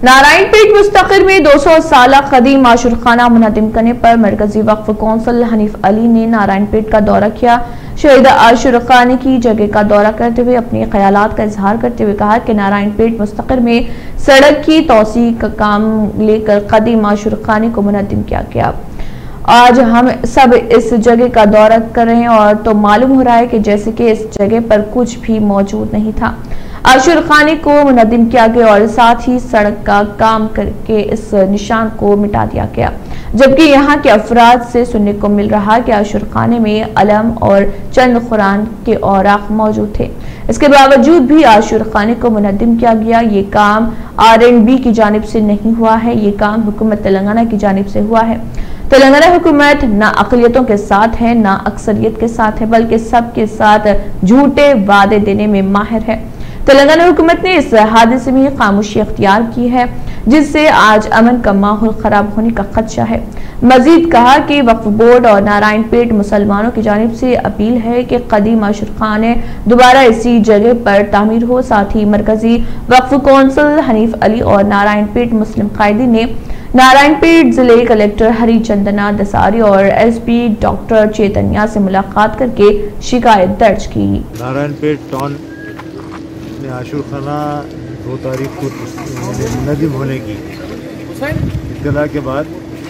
نارائن پیٹ مستقر میں 200 سالہ قدیم عاشورخانہ منہدم کرنے پر مرکزی وقف کونسل حنیف علی نے نارائن پیٹ کا دورہ کیا۔ شہید عاشورخانے کی جگہ کا دورہ کرتے ہوئے اپنے خیالات کا اظہار کرتے ہوئے کہا کہ نارائن پیٹ مستقر میں سڑک کی توسیع کا کام لے کر قدیم عاشورخانے کو منہدم کیا گیا۔ آج ہم سب اس جگہ کا دورہ کر رہے ہیں اور تو معلوم ہو رہا ہے کہ جیسے کہ اس جگہ پر کچھ بھی موجود نہیں تھا۔ عاشورخانے کو منہدم کیا گیا اور ساتھ ہی سڑک کا کام کر کے اس نشان کو مٹا دیا گیا، جبکہ یہاں کے افراد سے سننے کو مل رہا کہ عاشورخانے میں علم اور چند قرآن کے اوراق موجود تھے۔ اس کے باوجود بھی عاشورخانے کو منہدم کیا گیا۔ یہ کام RNB کی جانب سے نہیں ہوا ہے، یہ کام حکومت تلنگانہ کی جانب سے ہوا ہے۔ تلنگانہ حکومت نہ اقلیتوں کے ساتھ ہے نہ اکثریت کے ساتھ ہے، بلکہ سب کے ساتھ جھوٹے وعدے دینے میں ماہر ہے۔ تلنگانہ حکومت نے اس حادثے میں خاموشی اختیار کی ہے، جس سے آج امن کا ماحول خراب ہونے کا خدشہ ہے۔ مزید کہا کہ وقف بورڈ اور نارائن پیٹ مسلمانوں کی جانب سے اپیل ہے کہ قدیم عاشورخانے دوبارہ اسی جگہ پر تعمیر ہو۔ ساتھ ہی مرکزی وقف کونسل حنیف علی اور نارائن پیٹ مسلم قائدین نے نارائن پیٹ ضلع کلکٹر ہری چندنا دساری اور SP ڈاکٹر چیتنیا سے ملاقات کر کے شکایت درج کی۔ نارائن پیٹ ٹاؤن میں عاشورخانہ 2 تاریخ کو منہدم ہونے کی اطلاع کے بعد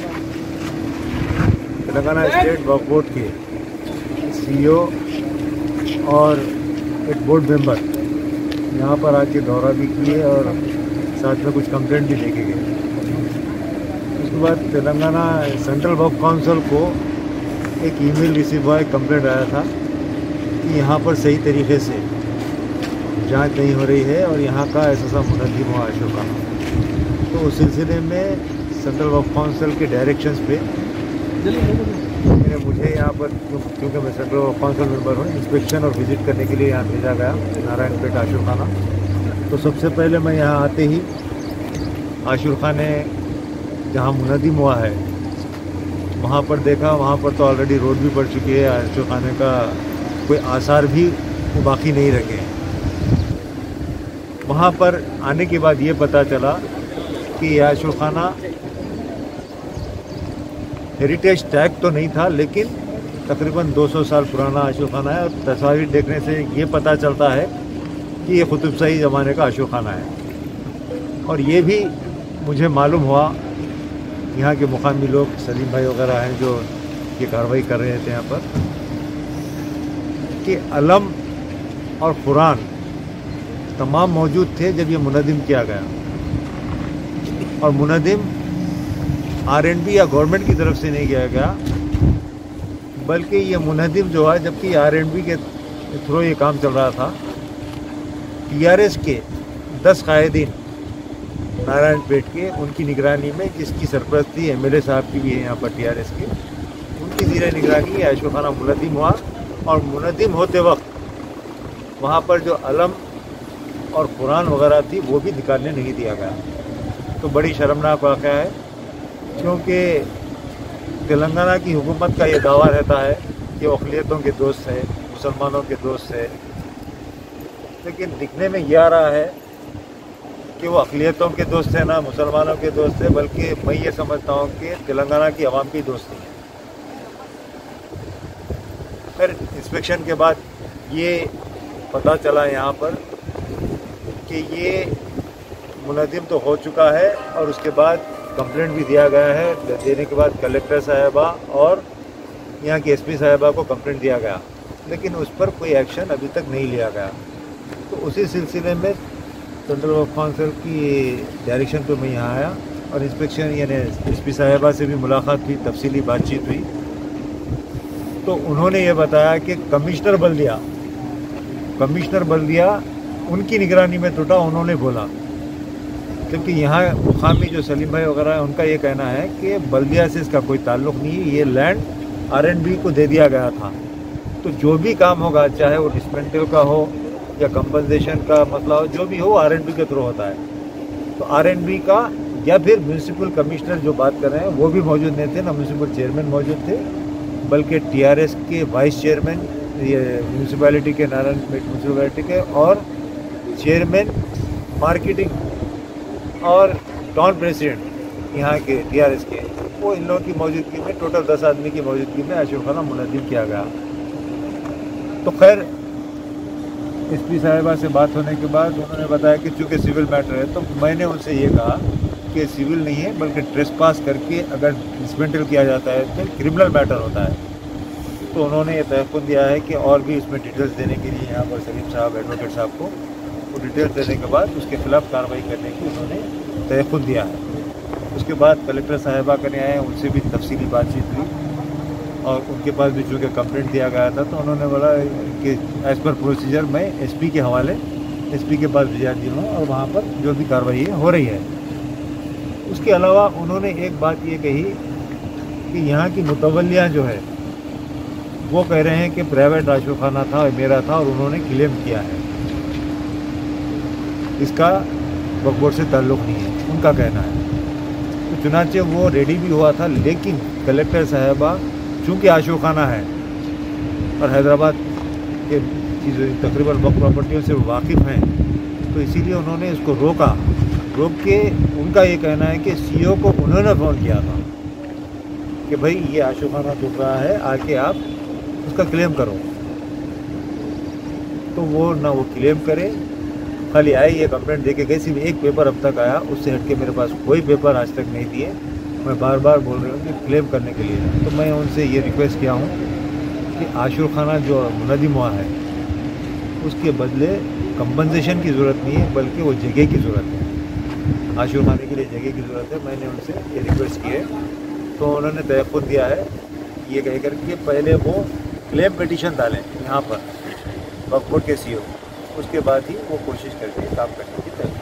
تلنگانہ اسٹیٹ وقف بورڈ کے CEO اور ایک بورڈ ممبر یہاں پر آ کے دورہ بھی کیے اور ساتھ میں کچھ کمپلینٹ بھی لے کے گئے۔ اس کے بعد تلنگانہ سینٹرل وقف کونسل کو ایک ای میل ریسیو ہوا، ایک کمپلینٹ آیا تھا کہ یہاں پر صحیح طریقے سے جانچ نہیں ہو رہی ہے اور یہاں کا ایسا منہدم ہوا عاشورخانہ۔ تو اس سلسلے میں سینٹرل وقف کونسل کے ڈائریکشنز پہ مجھے یہاں پر کیونکہ میں سینٹرل وقف کونسل ممبر ہوں، انسپیکشن اور وزٹ کرنے کے لیے یہاں بھیجا گیا نارائن پیٹ عاشورخانہ۔ تو سب سے پہلے میں یہاں آتے ہی عاشورخانے جہاں منہدم ہوا ہے وہاں پر دیکھا، وہاں پر تو آلریڈی روڈ بھی پڑ چکی ہے، عاشورخانے کا کوئی آثار بھی باقی نہیں رکھے ہیں۔ وہاں پر آنے کے بعد یہ پتہ چلا کہ یہ عاشورخانہ ہیریٹیج ٹیگ تو نہیں تھا، لیکن تقریباً 200 سال پرانا عاشورخانہ ہے، اور تصاویر دیکھنے سے یہ پتہ چلتا ہے کہ یہ قطب شاہی زمانے کا عاشورخانہ ہے۔ اور یہ بھی مجھے معلوم ہوا، یہاں کے مقامی لوگ سلیم بھائی وغیرہ ہیں جو یہ کارروائی کر رہے تھے یہاں پر، کہ علم اور قرآن تمام موجود تھے جب یہ منہدم کیا گیا، اور منہدم RNB یا گورنمنٹ کی طرف سے نہیں کیا گیا، بلکہ یہ منہدم جو ہے جبکہ RNB کے تھرو یہ کام چل رہا تھا، TRS کے 10 قائدین نارائن پیٹ کے ان کی نگرانی میں، جس کی سرپرستی MLA صاحب کی بھی ہے یہاں پر TRS کے، ان کی زیر نگرانی یہ عاشورخانہ منہدم ہوا۔ اور منہدم ہوتے وقت وہاں پر جو علم اور قرآن وغیرہ تھی وہ بھی نکالنے نہیں دیا گیا۔ تو بڑی شرمناک واقعہ ہے، کیونکہ تلنگانہ کی حکومت کا یہ دعویٰ رہتا ہے کہ وہ اقلیتوں کے دوست ہے، مسلمانوں کے دوست ہے، لیکن دکھنے میں یہ آ رہا ہے کہ وہ اقلیتوں کے دوست ہیں، نہ مسلمانوں کے دوست ہے، بلکہ میں یہ سمجھتا ہوں کہ تلنگانہ کی عوام کی دوستی ہے۔ پھر انسپیکشن کے بعد یہ پتہ چلا یہاں پر کہ یہ منہدم تو ہو چکا ہے، اور اس کے بعد کمپلینٹ بھی دیا گیا ہے۔ دینے کے بعد کلکٹر صاحبہ اور یہاں کی SP صاحبہ کو کمپلینٹ دیا گیا، لیکن اس پر کوئی ایکشن ابھی تک نہیں لیا گیا۔ تو اسی سلسلے میں سینٹرل وقف کونسل کی ڈائریکشن پہ میں یہاں آیا، اور انسپیکشن یعنی SP صاحبہ سے بھی ملاقات ہوئی، تفصیلی بات چیت ہوئی۔ تو انہوں نے یہ بتایا کہ کمشنر بلدیہ ان کی نگرانی میں ٹوٹا، انہوں نے بولا، کیونکہ یہاں مقامی جو سلیم بھائی وغیرہ ہیں ان کا یہ کہنا ہے کہ بلدیہ سے اس کا کوئی تعلق نہیں ہے، یہ لینڈ RNB کو دے دیا گیا تھا۔ تو جو بھی کام ہوگا، چاہے وہ ڈسمنٹل کا ہو یا کمپنسیشن کا مسئلہ ہو، جو بھی ہو RNB کے تھرو ہوتا ہے۔ تو RNB کا یا پھر میونسپل کمشنر جو بات کر رہے ہیں وہ بھی موجود نہیں تھے، نہ میونسپل چیئرمین موجود تھے، بلکہ TRS کے وائس چیئرمین یہ میونسپیلٹی کے نارائن پیٹ میونسپیلٹی کے اور چیئرمین مارکیٹنگ اور टाउन प्रेसिडेंट यहाँ के TRS के, वो इन लोगों की मौजूदगी में, टोटल 10 आदमी की मौजूदगी में आशुखाना मुनज़्ज़म किया गया। तो खैर SP साहिबा से बात होने के बाद उन्होंने बताया कि चूँकि सिविल मैटर है, तो मैंने उनसे ये कहा कि सिविल नहीं है बल्कि ट्रेसपास करके अगर डिसमेंटल किया जाता है तो क्रिमिनल मैटर होता है। तो उन्होंने ये तयक़ुन दिया है कि और भी इसमें डिटेल्स देने के लिए यहाँ पर सलीम साहब एडवोकेट साहब को वो डिटेल्स देने के बाद उसके खिलाफ कार्रवाई करने की उन्होंने तयक़ुन दिया है। उसके बाद कलेक्टर साहिबा करने आए, उनसे भी तफसीली बातचीत हुई और उनके पास भी चूँकि कंप्लेंट दिया गया था, तो उन्होंने बोला कि एज़ पर प्रोसीजर मैं SP के हवाले SP के पास भिजा दी हूँ और वहाँ पर जो भी कार्रवाई हो रही है। उसके अलावा उन्होंने एक बात ये कही कि यहाँ की मुतवल्लिया जो है वो कह रहे हैं कि प्राइवेट आशुखाना था, मेरा था और उन्होंने क्लेम किया है, इसका वक्फ बोर्ड से ताल्लुक़ नहीं है, उनका कहना है। तो चुनांचे वो रेडी भी हुआ था, लेकिन कलेक्टर साहिबा चूँकि आशुखाना है और हैदराबाद के तकरीबन वक्फ प्रॉपर्टियों से वाकिफ़ हैं, तो इसीलिए उन्होंने इसको रोक के उनका ये कहना है कि CO को उन्होंने फ़ोन किया था कि भाई ये आशुखाना टूट रहा है, आके आप उसका क्लेम करो। तो वो ना वो क्लेम करे, खाली आए ये कंप्लेंट दे के गए, सिर्फ एक पेपर अब तक आया, उससे हट के मेरे पास कोई पेपर आज तक नहीं दिए। मैं बार बार बोल रही हूँ कि क्लेम करने के लिए। तो मैं उनसे ये रिक्वेस्ट किया हूँ कि आशुखाना जो मुनज़्ज़म हुआ है उसके बदले कंपनसेशन की ज़रूरत नहीं है, बल्कि वो जगह की ज़रूरत है, आशुखाने के लिए जगह की ज़रूरत है। मैंने उनसे ये रिक्वेस्ट की है, तो उन्होंने तयक़ुन दिया है ये कह कर के पहले वो क्लेम पिटीशन डालें यहाँ पर वक्फ बोर्ड के CO, उसके बाद ही वो कोशिश करके काम करने की तैयारी।